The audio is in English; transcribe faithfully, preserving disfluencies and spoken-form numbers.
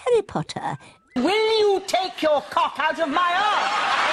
Harry Potter. Will you take your cock out of my arse?